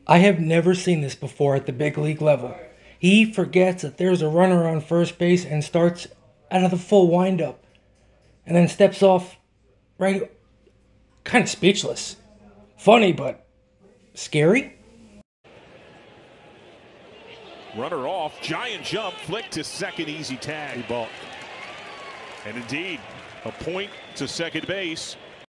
I have never seen this before at the big league level. He forgets that there's a runner on first base and starts out of the full windup and then steps off right, kind of speechless. Funny, but scary? Runner off, giant jump, flick to second, easy tag. Balk. And indeed, a point to second base.